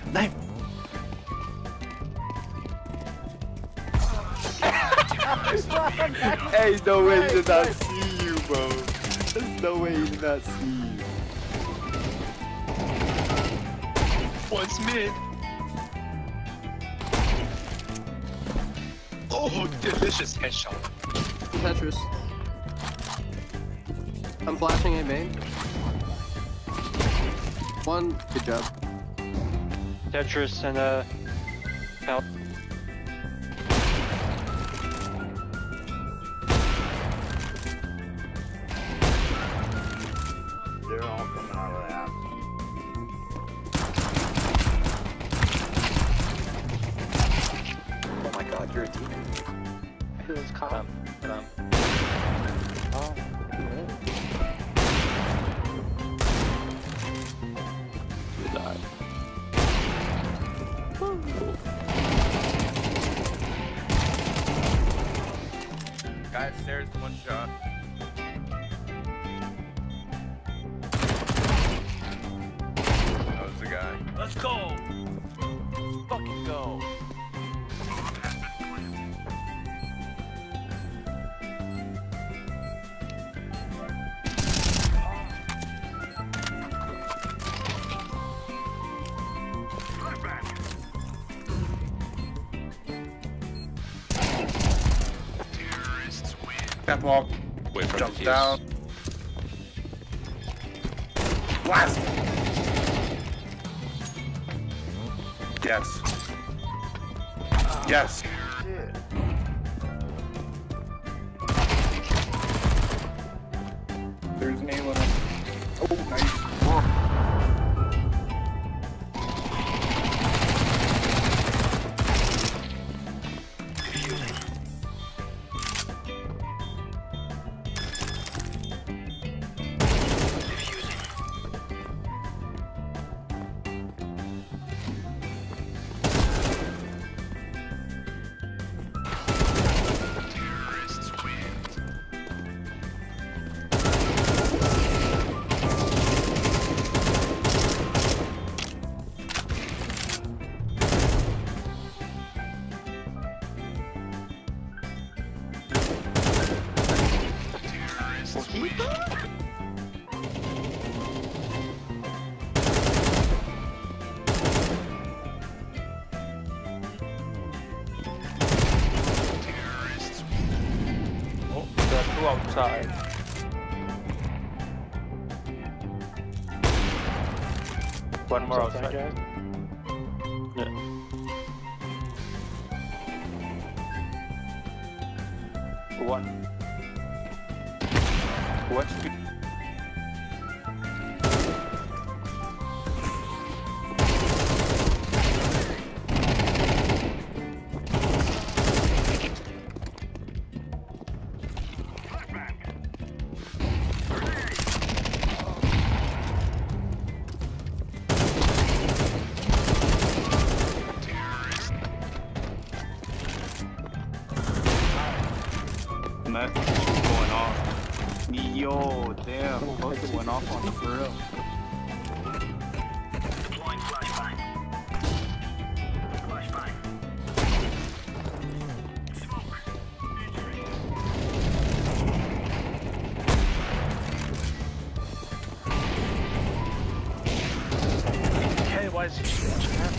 Knife! Hey, no way he did not see you, bro. There's no way he did not see you. One's mid. Oh, delicious headshot. Tetris. I'm flashing a main. One, good job. Tetris and Pal. They're all coming out of the app. Oh my god, you're a demon. Who's caught? Oh, You died. Guy upstairs, one shot. That was the guy. Let's go! Let's fucking go! Catwalk. Wait for Jump the down. Blast! Yes. Yes. There's an A1. Oh, nice. Oh, there are two outside. One more outside. Yeah. One. What's good? That was going off. Yo, damn, both went off on the grill. Deploying flashbang. Flashbang. Smoke. Injury. Hey, why is he watching that?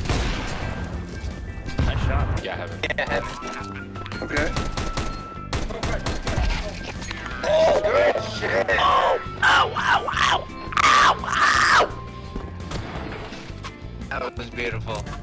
Nice shot. Yeah, I have it. Okay. Oh, good shit! Oh! Ow, ow, ow! Ow, ow! That was beautiful.